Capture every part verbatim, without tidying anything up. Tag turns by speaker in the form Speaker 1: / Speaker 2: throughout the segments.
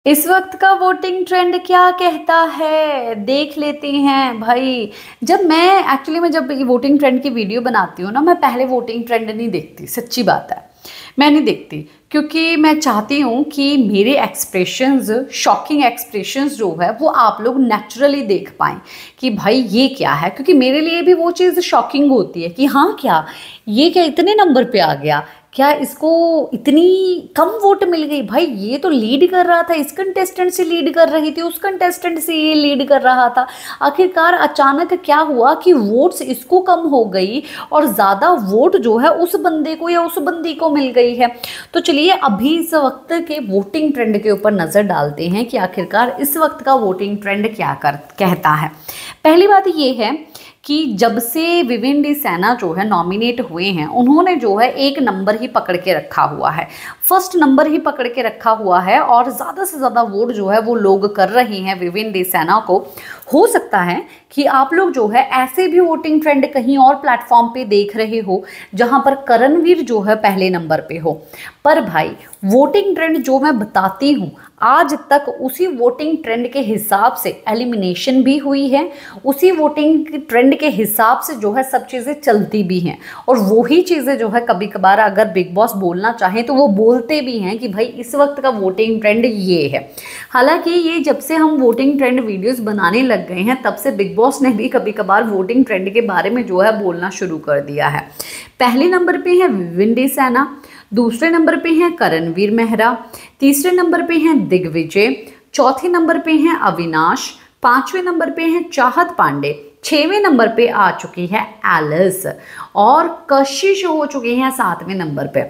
Speaker 1: इस वक्त का वोटिंग ट्रेंड क्या कहता है, देख लेते हैं भाई। जब मैं एक्चुअली में जब वोटिंग ट्रेंड की वीडियो बनाती हूँ ना, मैं पहले वोटिंग ट्रेंड नहीं देखती, सच्ची बात है मैं नहीं देखती, क्योंकि मैं चाहती हूँ कि मेरे एक्सप्रेशंस, शॉकिंग एक्सप्रेशंस जो है वो आप लोग नेचुरली देख पाएँ कि भाई ये क्या है। क्योंकि मेरे लिए भी वो चीज़ शॉकिंग होती है कि हाँ क्या ये क्या इतने नंबर पे आ गया, क्या इसको इतनी कम वोट मिल गई। भाई ये तो लीड कर रहा था, इस कंटेस्टेंट से लीड कर रही थी, उस कंटेस्टेंट से ये लीड कर रहा था, आखिरकार अचानक क्या हुआ कि वोट्स इसको कम हो गई और ज़्यादा वोट जो है उस बंदे को या उस बंदी को मिल गई है। तो चलिए अभी इस वक्त के वोटिंग ट्रेंड के ऊपर नज़र डालते हैं कि आखिरकार इस वक्त का वोटिंग ट्रेंड क्या कर कहता है। पहली बात ये है कि जब से विवेन सैना जो है नॉमिनेट हुए हैं, उन्होंने जो है एक नंबर ही पकड़ के रखा हुआ है, फर्स्ट नंबर ही पकड़ के रखा हुआ है और ज़्यादा से ज़्यादा वोट जो है वो लोग कर रहे हैं विवेन सैना को। हो सकता है कि आप लोग जो है ऐसे भी वोटिंग ट्रेंड कहीं और प्लेटफॉर्म पे देख रहे हो जहां पर करणवीर जो है पहले नंबर पे हो, पर भाई वोटिंग ट्रेंड जो मैं बताती हूँ आज तक उसी वोटिंग ट्रेंड के हिसाब से एलिमिनेशन भी हुई है, उसी वोटिंग ट्रेंड के हिसाब से जो है सब चीज़ें चलती भी हैं। और वही चीज़ें जो है कभी कभार अगर बिग बॉस बोलना चाहें तो वो बोलते भी हैं कि भाई इस वक्त का वोटिंग ट्रेंड ये है। हालांकि ये जब से हम वोटिंग ट्रेंड वीडियोस बनाने लग गए हैं तब से बिग बॉस ने भी कभी कभार वोटिंग ट्रेंड के बारे में जो है बोलना शुरू कर दिया है। पहले नंबर पे है विवेन सैना, दूसरे नंबर पे हैं करणवीर मेहरा, तीसरे नंबर पे हैं दिग्विजय, चौथे नंबर पे हैं अविनाश, पांचवें नंबर पे हैं चाहत पांडे, छवें नंबर पे आ चुकी है एलिस और कशिश हो चुके हैं सातवें नंबर पे।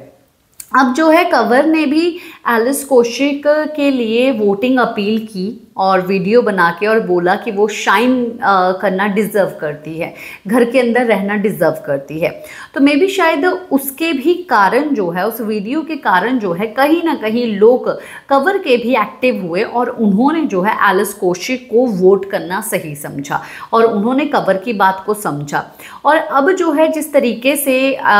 Speaker 1: अब जो है कवर ने भी एलिस कौशिक के लिए वोटिंग अपील की और वीडियो बना के और बोला कि वो शाइन करना डिज़र्व करती है, घर के अंदर रहना डिज़र्व करती है। तो मे भी शायद उसके भी कारण जो है, उस वीडियो के कारण जो है कहीं ना कहीं लोग कवर के भी एक्टिव हुए और उन्होंने जो है एलिस कौशिक को वोट करना सही समझा और उन्होंने कवर की बात को समझा। और अब जो है जिस तरीके से आ,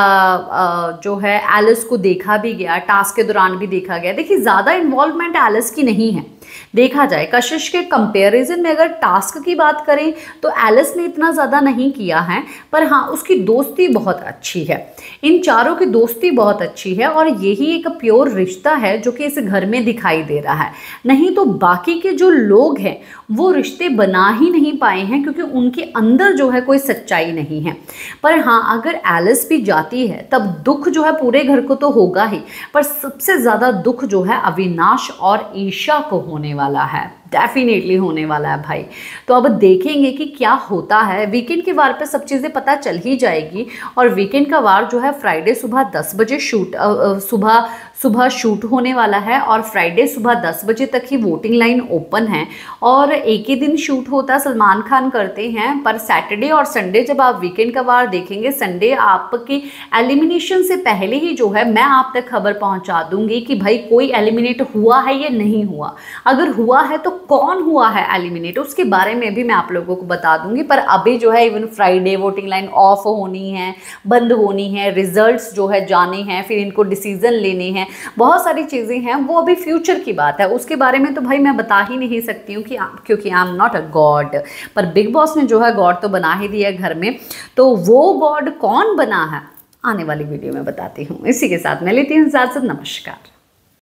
Speaker 1: आ, जो है एलिस को देखा भी गया, टास्क के दौरान भी देखा गया, देखिए ज़्यादा इन्वॉल्वमेंट एलिस की नहीं है देखा जाए। कशिश के कंपैरिजन में अगर टास्क की बात करें तो एलिस ने इतना ज़्यादा नहीं किया है, पर हाँ उसकी दोस्ती बहुत अच्छी है, इन चारों की दोस्ती बहुत अच्छी है और यही एक प्योर रिश्ता है जो कि इस घर में दिखाई दे रहा है। नहीं तो बाकी के जो लोग हैं वो रिश्ते बना ही नहीं पाए हैं क्योंकि उनके अंदर जो है कोई सच्चाई नहीं है। पर हाँ अगर एलिस भी जाती है तब दुख जो है पूरे घर को तो होगा ही, पर सबसे ज़्यादा दुख जो है अविनाश और ईशा को होने वाला है, डेफिनेटली होने वाला है भाई। तो अब देखेंगे कि क्या होता है। वीकेंड के वार पे सब चीज़ें पता चल ही जाएगी और वीकेंड का वार जो है फ्राइडे सुबह दस बजे शूट सुबह सुबह शूट होने वाला है और फ्राइडे सुबह दस बजे तक ही वोटिंग लाइन ओपन है और एक ही दिन शूट होता है, सलमान खान करते हैं। पर सैटरडे और संडे जब आप वीकेंड का वार देखेंगे, संडे आपकी एलिमिनेशन से पहले ही जो है मैं आप तक खबर पहुंचा दूंगी कि भाई कोई एलिमिनेट हुआ है या नहीं हुआ, अगर हुआ है तो कौन हुआ है एलिमिनेट, उसके बारे में भी मैं आप लोगों को बता दूंगी। पर अभी जो है even Friday voting line off होनी है, बंद होनी है, रिजल्ट्स जो है जाने हैं, फिर इनको डिसीजन लेने हैं, बहुत सारी चीज़ें हैं, वो अभी फ्यूचर की बात है, उसके बारे में तो भाई मैं बता ही नहीं सकती हूँ कि क्योंकि I am not a god. पर बिग बॉस ने जो है गॉड तो बना ही दिया घर में, तो वो गॉड कौन बना है आने वाली वीडियो में बताती हूँ। इसी के साथ मैं लेती हूँ इजाज़त, नमस्कार।